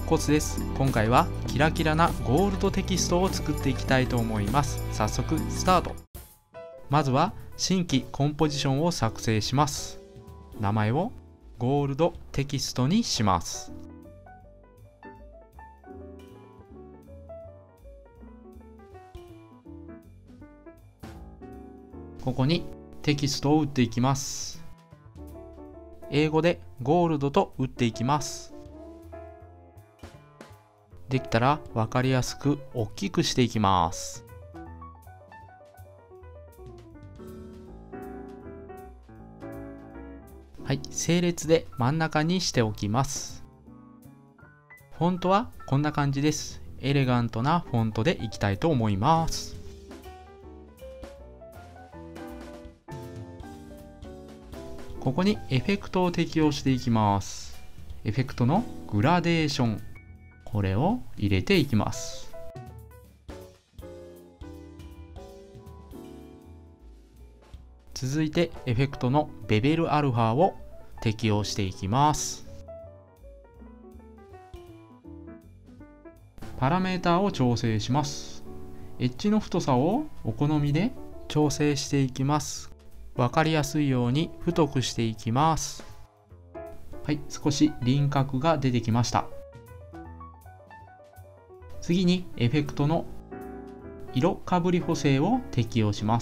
コツです。今回はキラキラなゴールドテキストを作っていきたいと思います。早速スタート。まずは新規コンポジションを作成します。名前をゴールドテキストにします。ここにテキストを打っていきます。英語でゴールドと打っていきます。できたら分かりやすく大きくしていきます。はい、整列で真ん中にしておきます。フォントはこんな感じです。エレガントなフォントでいきたいと思います。ここにエフェクトを適用していきます。エフェクトのグラデーション、これを入れていきます。続いてエフェクトのベベルアルファを適用していきます。パラメータを調整します。エッジの太さをお好みで調整していきます。分かりやすいように太くしていきます。はい、少し輪郭が出てきました。次にエフェクトの色かぶり補正を適用します。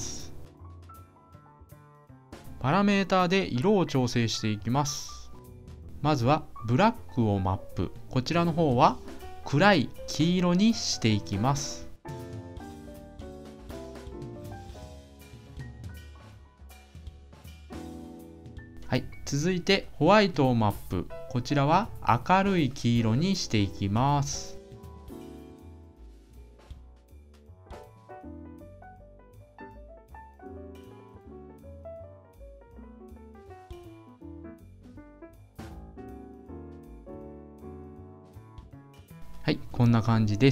パラメータで色を調整していきます。まずはブラックをマップ、こちらの方は暗い黄色にしていきます。はい、続いてホワイトをマップ、こちらは明るい黄色にしていきます。はい、こんな感じです。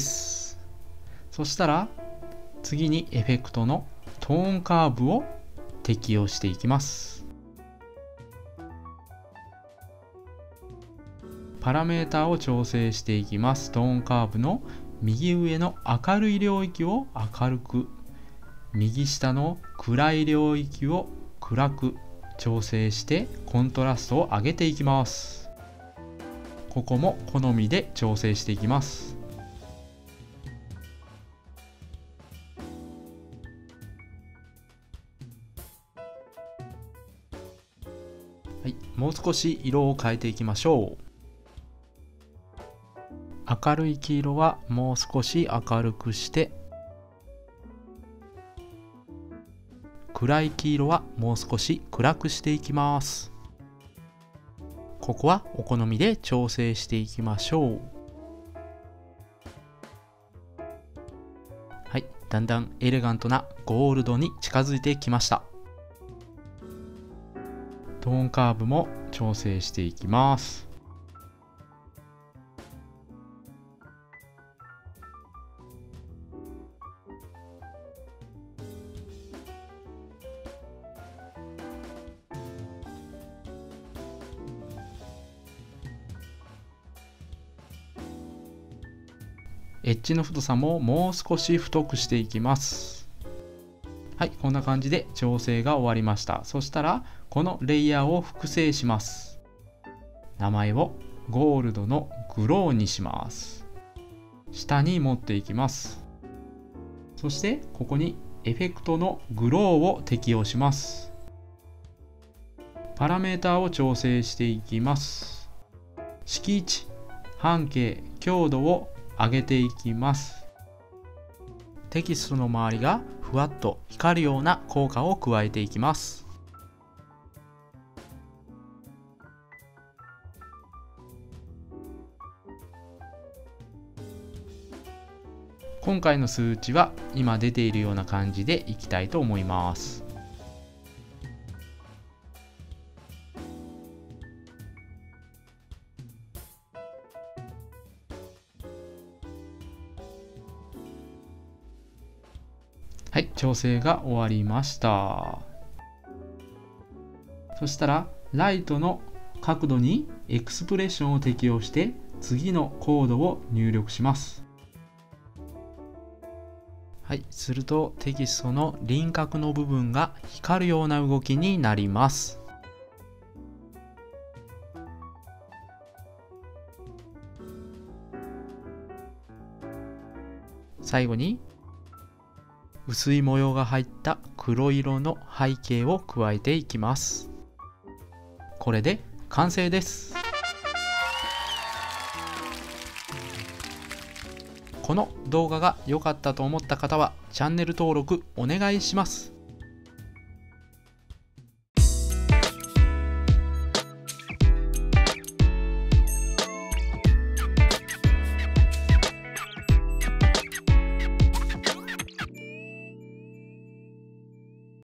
そしたら次にエフェクトのトーンカーブを適用していきます。パラメータを調整していきます。トーンカーブの右上の明るい領域を明るく、右下の暗い領域を暗く調整してコントラストを上げていきます。ここも好みで調整していきます。はい、もう少し色を変えていきましょう。明るい黄色はもう少し明るくして、暗い黄色はもう少し暗くしていきます。ここはお好みで調整していきましょう。はい、だんだんエレガントなゴールドに近づいてきました。トーンカーブも調整していきます。エッジの太さももう少し太くしていきます。はい、こんな感じで調整が終わりました。そしたらこのレイヤーを複製します。名前をゴールドのグローにします。下に持っていきます。そしてここにエフェクトのグローを適用します。パラメータを調整していきます。色値、半径、強度を上げていきます。テキストの周りがふわっと光るような効果を加えていきます。今回の数値は今出ているような感じでいきたいと思います。はい、調整が終わりました。そしたらライトの角度にエクスプレッションを適用して次のコードを入力します。はい、するとテキストの輪郭の部分が光るような動きになります。最後に薄い模様が入った黒色の背景を加えていきます。これで完成です。この動画が良かったと思った方はチャンネル登録お願いします。